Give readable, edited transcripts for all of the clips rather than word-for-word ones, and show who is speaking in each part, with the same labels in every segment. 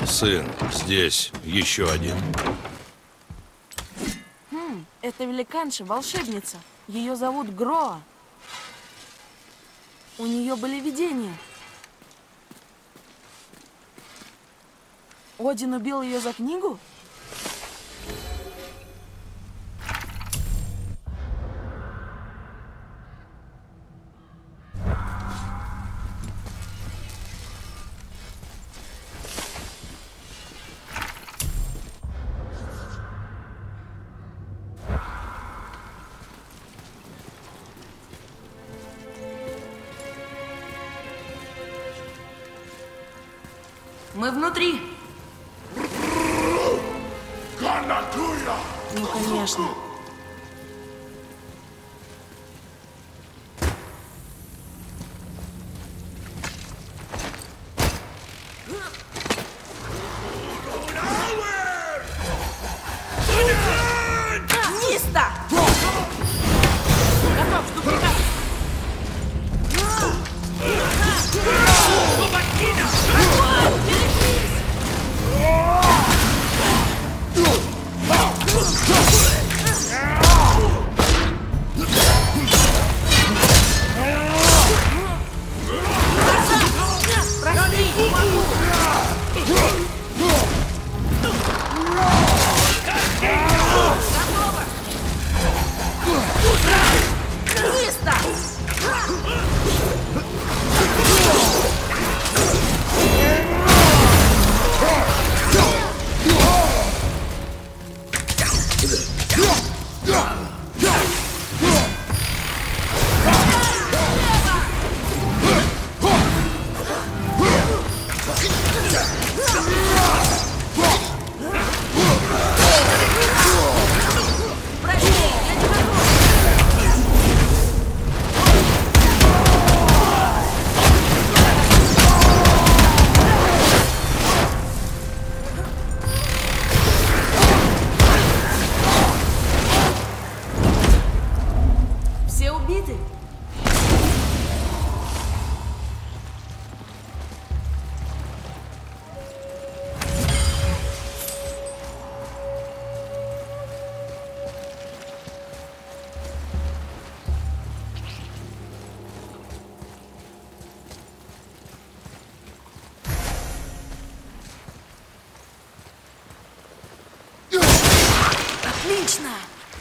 Speaker 1: сын, здесь еще один.
Speaker 2: Это великанша-волшебница. Ее зовут Гроа. У нее были видения. Один убил ее за книгу? Мы внутри. Ну, конечно. Чисто! Готов, штука. Отлично!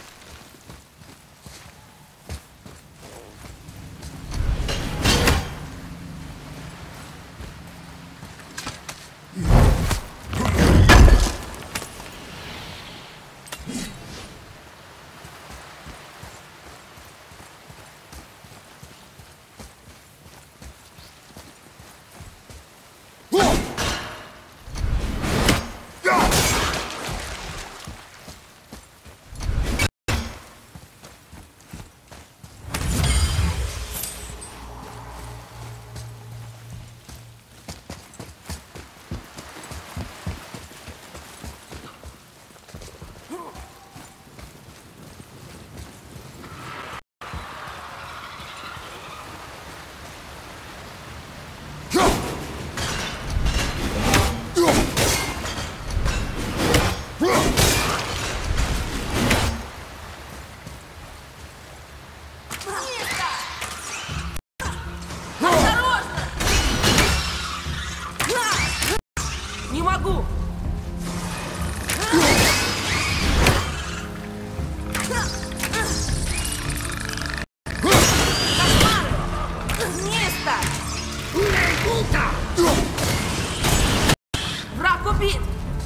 Speaker 2: Враг убит!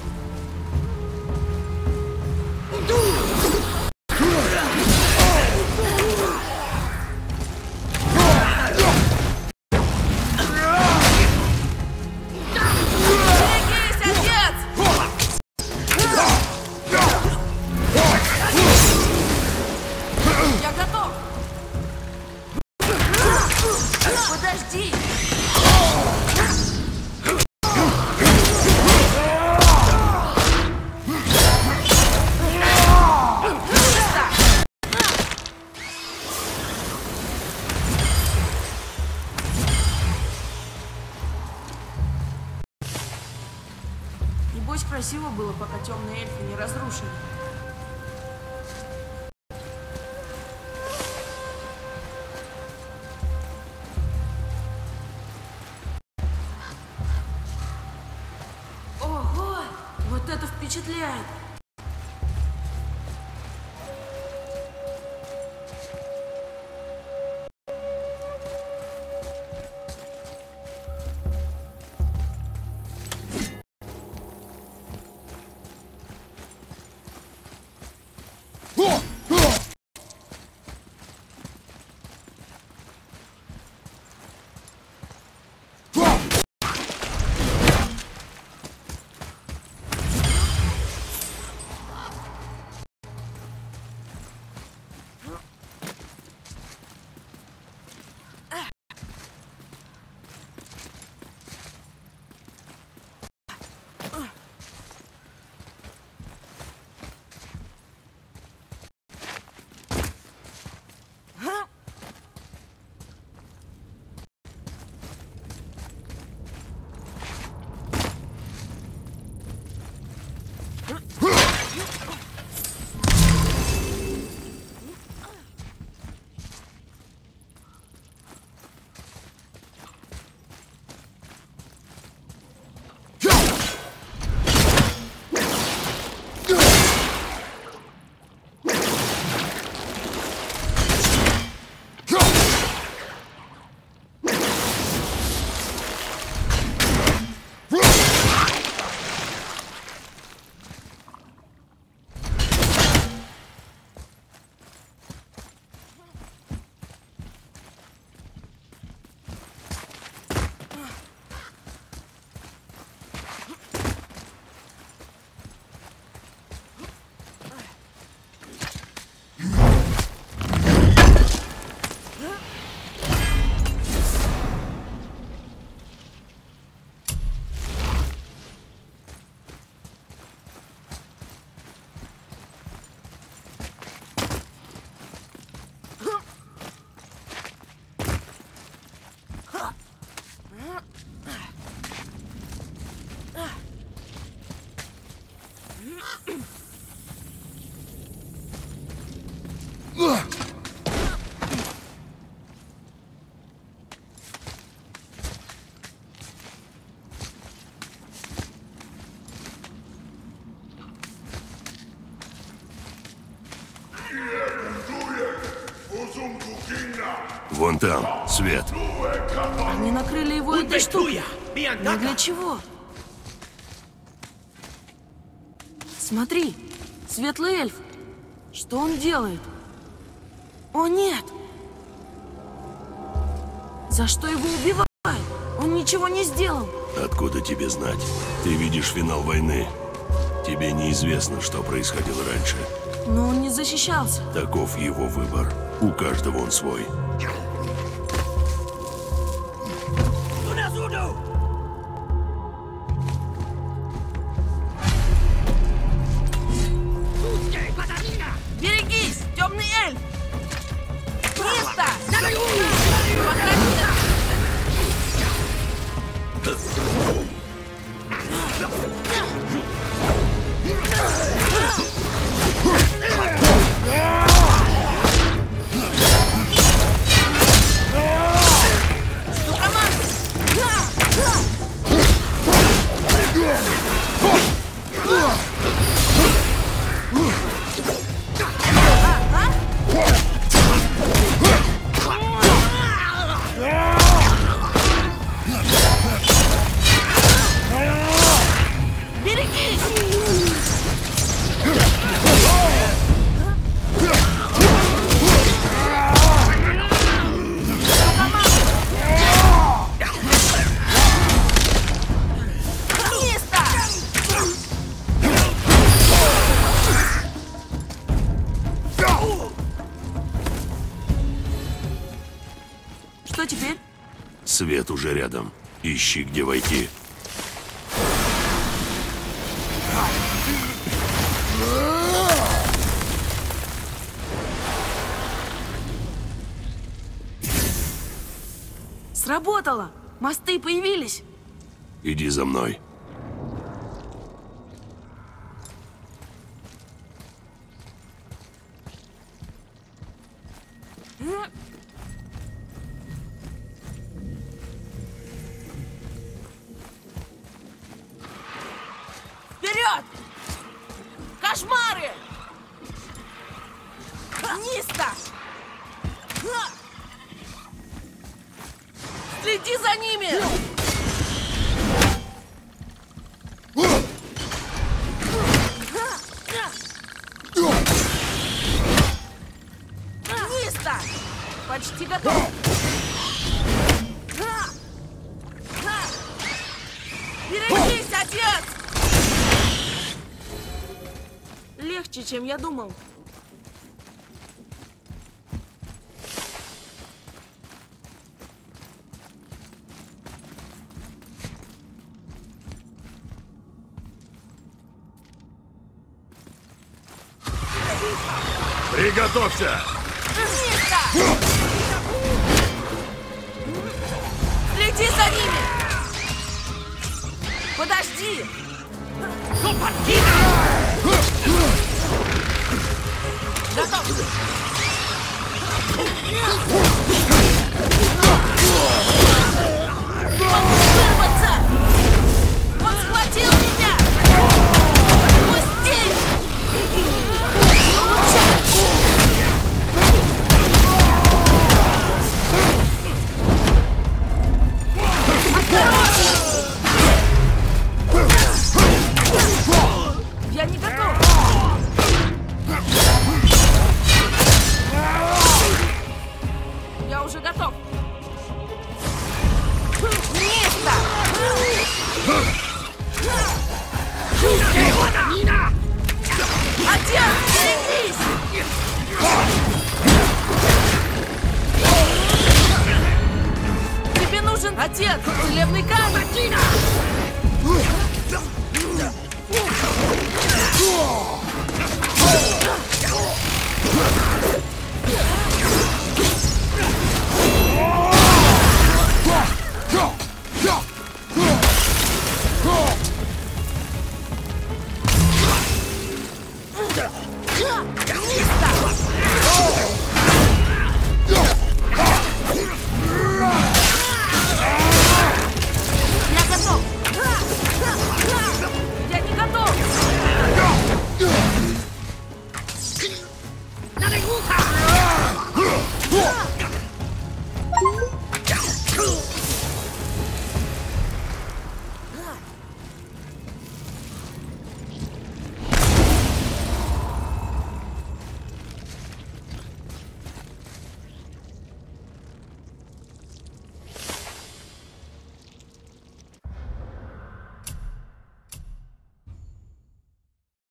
Speaker 2: Подожди! Красиво было, пока темные эльфы не разрушили. Ого! Вот это впечатляет!
Speaker 1: Вон там, свет.
Speaker 2: Они накрыли его этой штукой. Но для чего? Смотри, светлый эльф. Что он делает? О, нет! За что его убивают? Он ничего не сделал.
Speaker 1: Откуда тебе знать? Ты видишь финал войны. Тебе неизвестно, что происходило раньше.
Speaker 2: Но он не защищался.
Speaker 1: Таков его выбор. У каждого он свой.
Speaker 2: Берегись, темный эльф! Быстро! Что теперь?
Speaker 1: Свет уже рядом. Ищи, где войти.
Speaker 2: Сработало! Мосты появились!
Speaker 1: Иди за мной.
Speaker 2: Кошмары! Низко! Следи за ними! Низко! Почти готов! Берегись, отец! Легче, чем я думал.
Speaker 1: Приготовься!
Speaker 2: Низко! Следи за ними! Подожди! Готов! Он вырваться! Он схватил меня! Отпусти! Я не готов! Я уже готов! Место! Отец, берегись! Тебе нужен отец! Целебный камень!